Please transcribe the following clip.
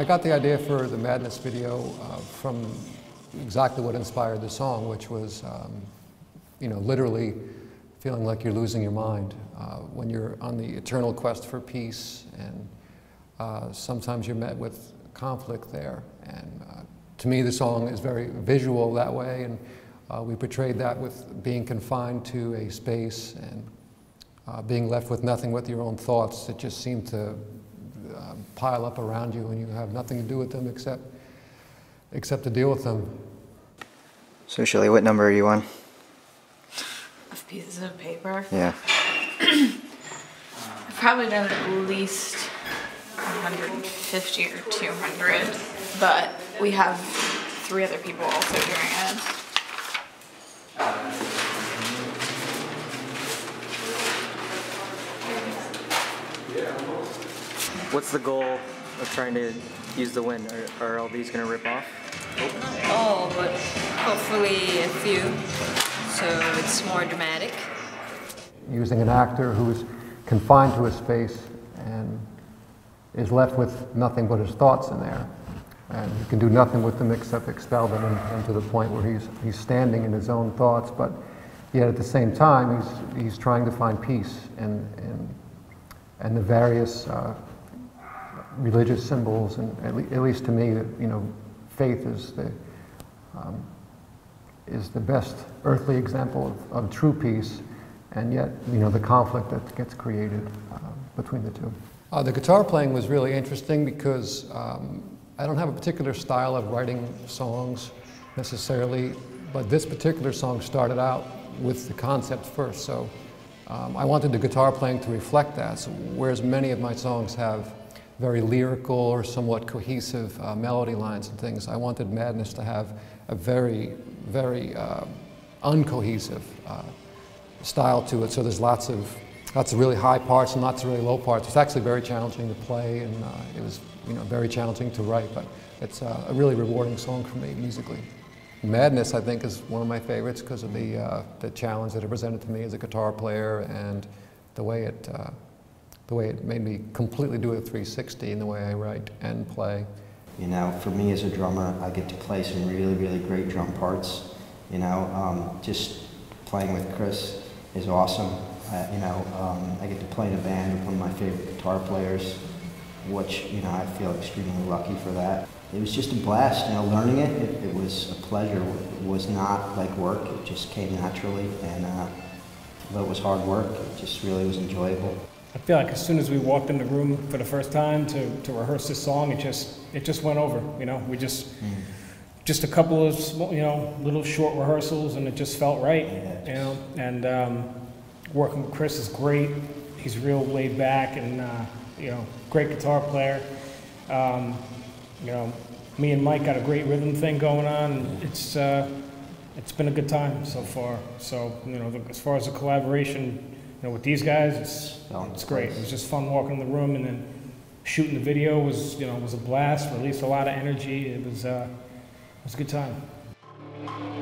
got the idea for the Madness video from exactly what inspired the song, which was, you know, literally feeling like you're losing your mind when you're on the eternal quest for peace, and sometimes you're met with conflict there. And to me, the song is very visual that way, and we portrayed that with being confined to a space and being left with nothing but your own thoughts that just seem to pile up around you, and you have nothing to do with them except to deal with them. So Shirley, what number are you on? Of pieces of paper? Yeah. I've probably done at least 150 or 200, but we have 3 other people also doing it. What's the goal of trying to use the wind? Are all these going to rip off? Not all, but hopefully a few, so it's more dramatic. Using an actor who's confined to a space and is left with nothing but his thoughts in there, and he can do nothing with them except expel them, and to the point where he's standing in his own thoughts, but yet at the same time he's trying to find peace and the various religious symbols, and at least to me, you know, faith is the best earthly example of true peace, and yet, you know, the conflict that gets created between the two. The guitar playing was really interesting because I don't have a particular style of writing songs necessarily, but this particular song started out with the concept first, so I wanted the guitar playing to reflect that. So whereas many of my songs have very lyrical or somewhat cohesive melody lines and things, I wanted Madness to have a very, very uncohesive style to it. So there's lots of really high parts and lots of really low parts. It's actually very challenging to play, and it was, you know, very challenging to write, but it's a really rewarding song for me musically. Madness, I think, is one of my favorites because of the challenge that it presented to me as a guitar player, and the way it made me completely do a 360 in the way I write and play. You know, for me as a drummer, I get to play some really, really great drum parts. You know, just playing with Chris is awesome. You know, I get to play in a band with one of my favorite guitar players, which, you know, I feel extremely lucky for that. It was just a blast, you know, learning it was a pleasure. It was not like work, it just came naturally, and although it was hard work, it just really was enjoyable. I feel like as soon as we walked in the room for the first time to rehearse this song, it just went over, you know. We just a couple of, you know, little short rehearsals, and it just felt right, you know. And working with Chris is great. He's real laid back, and you know, great guitar player. You know, me and Mike got a great rhythm thing going on, and it's been a good time so far. So, you know, as far as the collaboration, you know, with these guys, it's great. It was just fun walking in the room, and then shooting the video was, you know, was a blast. Released a lot of energy. It was a good time.